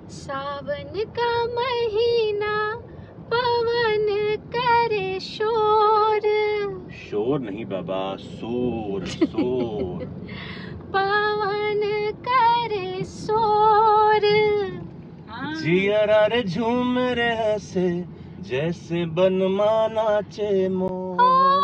सावन का महीना पवन करे शोर। शोर नहीं बाबा, शोर शोर। पवन करे शोर। जियरा रे झूम रे हंसे जैसे बनमा नाचे मोर।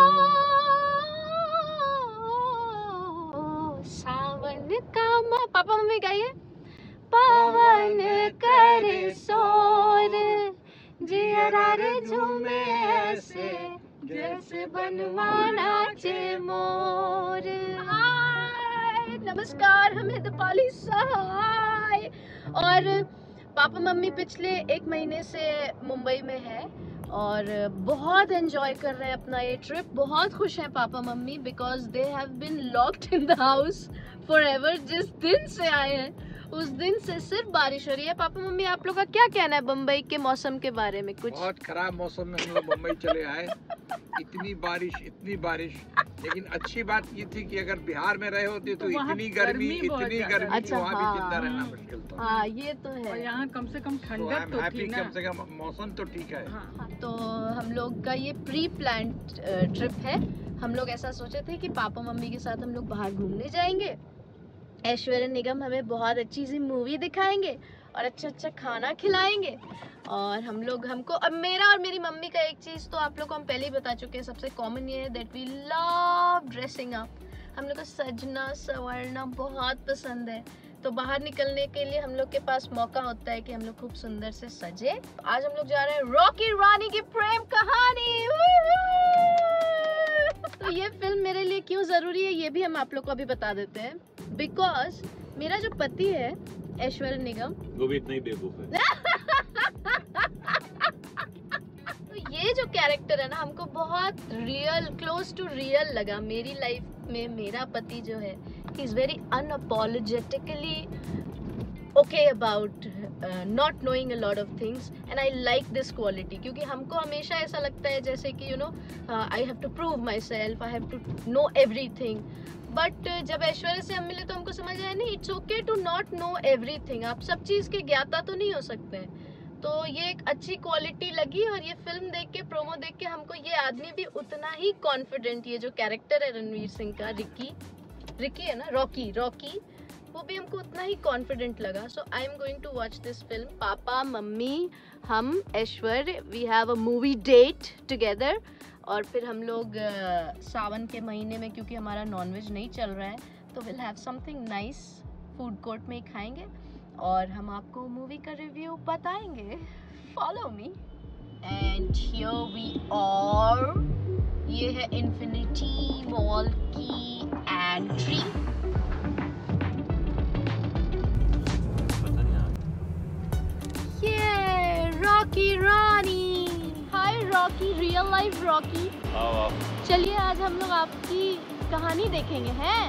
सावन का पापा मम्मी गाइए। पवन करे शोर, जियरा रे झूमे ऐसे जैसे बनवा नाचे मोर। हाय नमस्कार, हम हैं दीपाली सहाय और पापा मम्मी पिछले 1 महीने से मुंबई में है और बहुत एंजॉय कर रहे हैं अपना ये ट्रिप। बहुत खुश हैं पापा मम्मी because they have been locked in the house forever. जिस दिन से आए हैं उस दिन से सिर्फ बारिश हो रही है। पापा मम्मी आप लोग का क्या कहना है बम्बई के मौसम के बारे में? कुछ बहुत खराब मौसम में हम लोग मुंबई चले आए। इतनी बारिश, लेकिन अच्छी बात ये थी कि अगर बिहार में रहे होते तो इतनी गर्मी अच्छा, वहाँ भी जिंदा रहना मुश्किल था। हाँ ये तो है। और यहाँ कम से कम ठंडक तो थी ना। कम से कम मौसम तो ठीक है। हाँ, तो हम लोग का ये प्री प्लान्ड ट्रिप है। हम लोग ऐसा सोचे थे कि पापा मम्मी के साथ हम लोग बाहर घूमने जाएंगे, ऐश्वर्या निगम हमें बहुत अच्छी सी मूवी दिखाएंगे और अच्छा खाना खिलाएंगे। और हमको अब मेरा और मेरी मम्मी का एक चीज़ तो आप लोग को हम पहले ही बता चुके हैं, सबसे कॉमन ये है that we love dressing up. हम लोग को सजना संवरना बहुत पसंद है, तो बाहर निकलने के लिए हम लोग के पास मौका होता है कि हम लोग खूब सुंदर से सजे। आज हम लोग जा रहे हैं रॉकी रानी की प्रेम कहानी। तो ये फिल्म मेरे लिए क्यों ज़रूरी है ये भी हम आप लोग को अभी बता देते हैं। बिकॉज मेरा जो पति है ऐश्वर्या निगम, वो भी इतना ही बेवकूफ है। तो ये जो कैरेक्टर है ना हमको बहुत रियल, क्लोज टू रियल लगा। मेरी लाइफ में मेरा पति जो है he is very unapologetically okay about not knowing a lot of things and I like this quality, क्योंकि हमको हमेशा ऐसा लगता है जैसे कि you know I have to prove myself, I have to know everything, but जब ऐश्वर्या से हम मिले तो हमको समझ आया नहीं, it's okay to not know everything। आप सब चीज़ के ज्ञाता तो नहीं हो सकते हैं। तो ये एक अच्छी क्वालिटी लगी और ये फिल्म देख के, प्रोमो देख के हमको ये आदमी भी उतना ही कॉन्फिडेंट, ये जो कैरेक्टर है रणवीर सिंह का रिकी है ना, रॉकी, वो भी हमको उतना ही कॉन्फिडेंट लगा। So I am going to watch this film. पापा मम्मी हम Aishwarya we have a movie date together. और फिर हम लोग सावन के महीने में, क्योंकि हमारा नॉनवेज नहीं चल रहा है, तो will have something nice food court में ही खाएंगे और हम आपको मूवी का रिव्यू बताएंगे। Follow me. And here we are. ये है इन्फिनिटी मॉल की entry. Rocky Rani. Hi Rocky, real life Rocky. चलिए आज हम लोग आपकी कहानी देखेंगे हैं।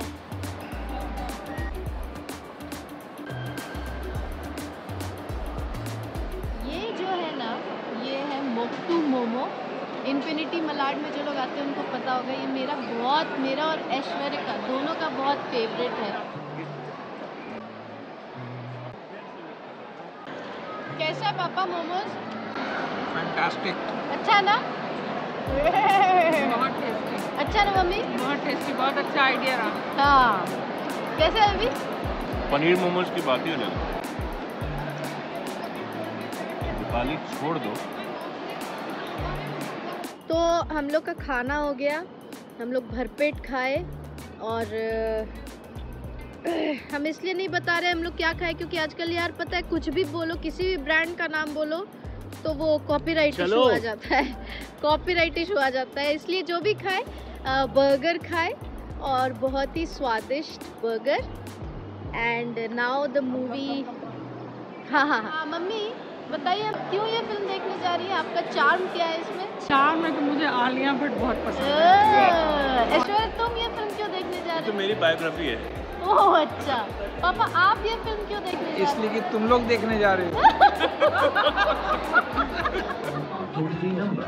ये जो है ना, ये है मोक्तू मोमो। इन्फिनिटी मलाड में जो लोग आते हैं उनको पता होगा, ये मेरा और ऐश्वर्या का दोनों का बहुत फेवरेट है। कैसा है पापा मोमोज? फैंटास्टिक। अच्छा ना? बहुत टेस्टी। अच्छा ना मम्मी? बहुत टेस्टी, बहुत अच्छा आइडिया रहा। हाँ। कैसे है अभी? पनीर मोमोज की बात ही अलग है। दीपाली छोड़ दो। तो हम लोग का खाना हो गया, हम लोग भरपेट खाए और हम इसलिए नहीं बता रहे हम लोग क्या खाए, क्योंकि आजकल यार पता है कुछ भी बोलो, किसी भी ब्रांड का नाम बोलो तो वो कॉपीराइट इशू आ जाता है। कॉपीराइट इशू आ जाता है, इसलिए जो भी खाए बर्गर खाए और बहुत ही स्वादिष्ट burger. And now the movie. हाँ मम्मी बताइए आप क्यों ये फिल्म देखने जा रही है? आपका चार्म क्या है इसमें? चार्म में तो मुझे आलिया भट्ट बहुत पसंद है। ऐश्वर्या तुम ये फिल्म क्यों देखने जा रही तो हो? मेरी बायोग्राफी है। ओह अच्छा। पापा आप ये फिल्म क्यों देखने जा रहे हो? इसलिए कि तुम लोग देखने जा रहे हो। Toll-free number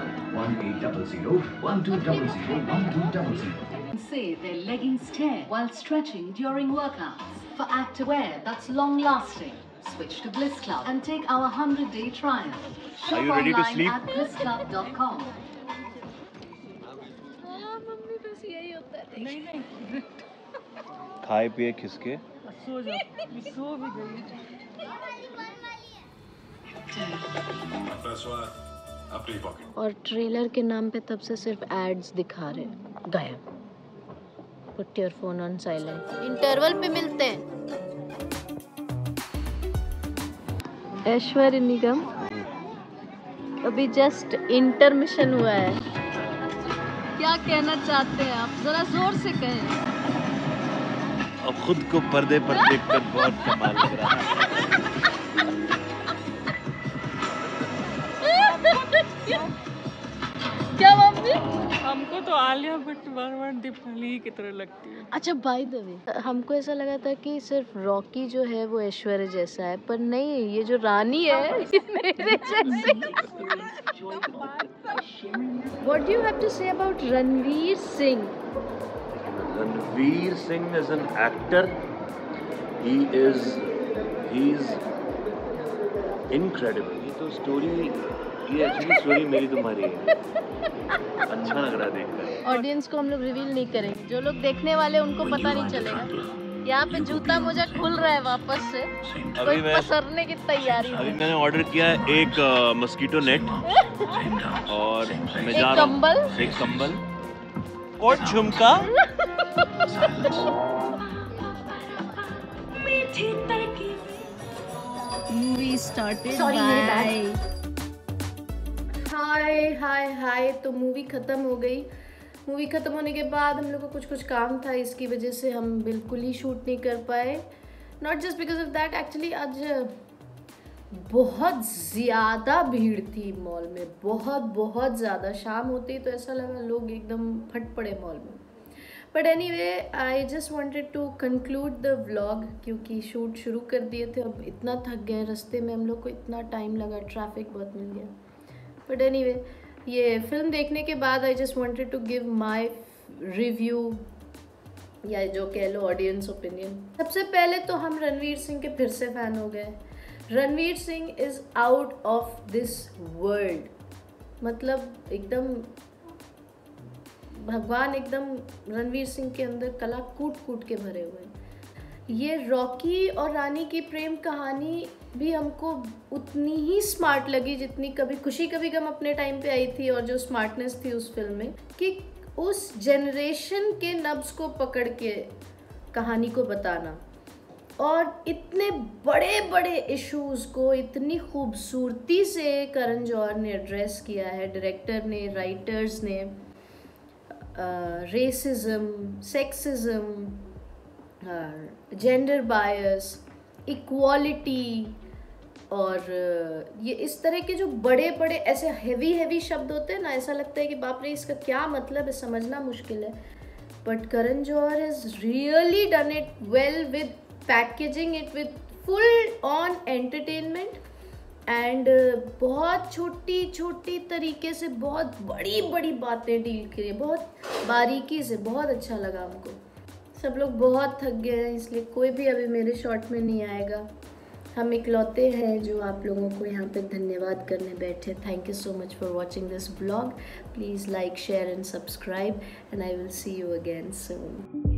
1800 Say their leggings tear while stretching during workouts. For activewear that's long-lasting, Switch to Bliss Club and take our 100-day trial. Shop Are you ready to online sleep? at blissclub.com. हाँ mummy बस यही होता है। नहीं नहीं खाए पिए खिसके सो जाओ, सो भी गई। और ट्रेलर के नाम पे तब से सिर्फ एड्स दिखा रहे हैं। गायब। Put your phone on silent. Interval पे मिलते हैं। ऐश्वर्य निगम अभी जस्ट इंटरमिशन हुआ है। क्या कहना चाहते हैं आप? जरा जोर से कहें। अब खुद को पर्दे पर देखकर बहुत कमाल लग रहा है। क्या मम्मी? हमको तो आलिया भट्ट बार दीपाली की तरह लगती है। अच्छा बाय द वे हमको ऐसा लगा था कि सिर्फ रॉकी जो है वो ऐश्वर्य जैसा है, पर नहीं, ये जो रानी है ये मेरे जैसे। What do you have to say about Ranveer Singh? Ranveer Singh as an actor, he is incredible. ये तो स्टोरी, ये एक्चुअली स्टोरी मेरी तुम्हारी है। अच्छा लग रहा है देखकर। ऑडियंस को हम लोग रिवील नहीं करेंगे, जो लोग देखने वाले उनको पता नहीं चलेगा। यहाँ पे जूता मोजा खुल रहा है वापस से, कोई पसरने की तैयारी अभी है। मैंने ऑर्डर किया है एक मस्कीटो नेट और मैं जा एक रहा कंबल? हूँ, एक कंबल और झुमका। मूवी स्टार्टेड Sorry, मेरे बैग। Hi hi hi. तो मूवी ख़त्म हो गई। मूवी ख़त्म होने के बाद हम लोग को कुछ काम था, इसकी वजह से हम बिल्कुल ही शूट नहीं कर पाए। Not just because of that, actually आज बहुत ज़्यादा भीड़ थी मॉल में, बहुत ज़्यादा। शाम होती तो ऐसा लगा लोग एकदम फट पड़े मॉल में। But anyway, I just wanted to conclude the vlog, क्योंकि शूट शुरू कर दिए थे। अब इतना थक गए, रास्ते में हम लोग को इतना टाइम लगा, ट्रैफिक बहुत मिल गया। बट एनीवे, ये फिल्म देखने के बाद I just wanted to give my review, या जो कह लो ऑडियंस ओपिनियन। सबसे पहले तो हम रणवीर सिंह के फिर से फ़ैन हो गए। Ranveer Singh is out of this world. मतलब एकदम भगवान एकदम रणवीर सिंह के अंदर कला कूट कूट के भरे हुए हैं। ये रॉकी और रानी की प्रेम कहानी भी हमको उतनी ही स्मार्ट लगी जितनी कभी खुशी कभी गम अपने टाइम पे आई थी, और जो स्मार्टनेस थी उस फिल्म में कि उस जनरेशन के नब्ज को पकड़ के कहानी को बताना, और इतने बड़े बड़े इश्यूज़ को इतनी खूबसूरती से करण जौहर ने एड्रेस किया है, डायरेक्टर ने, राइटर्स ने। Racism, sexism, gender bias, equality, और ये इस तरह के जो बड़े बड़े ऐसे हैवी शब्द होते हैं ना, ऐसा लगता है कि बाप रे इसका क्या मतलब है, समझना मुश्किल है। But Karan Johar has really done it well with packaging it with full on entertainment, and बहुत छोटी छोटी तरीके से बहुत बड़ी बड़ी बातें डील करी, बहुत बारीकी से। बहुत अच्छा लगा हमको। सब लोग बहुत थक गए हैं, इसलिए कोई भी अभी मेरे शॉट में नहीं आएगा। हम इकलौते हैं जो आप लोगों को यहाँ पे धन्यवाद करने बैठे। Thank you so much for watching this blog. Please like, share and subscribe, and I will see you again soon.